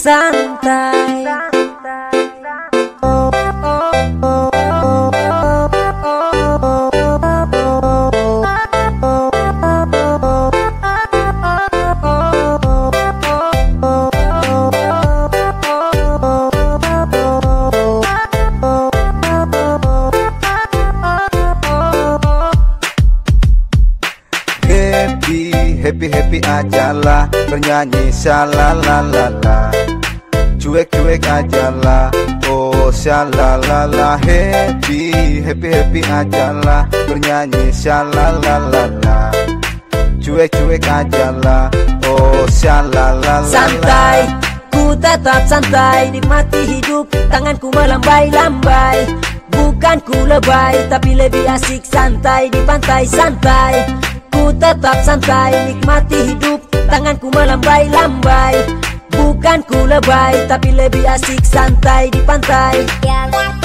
santai. Happy ajalah, bernyanyi shalalalala. Cuek ajalah, oh shalalala. Happy ajalah, bernyanyi shalalalala. Cuek ajalah, oh shalalala. Santai, ku tetap santai, nikmati hidup, tanganku melambai-lambai. Bukan ku lebay, tapi lebih asik santai di pantai santai. Ku tetap santai, nikmati hidup, tanganku melambai-lambai. Bukan ku lebay, tapi lebih asik santai di pantai.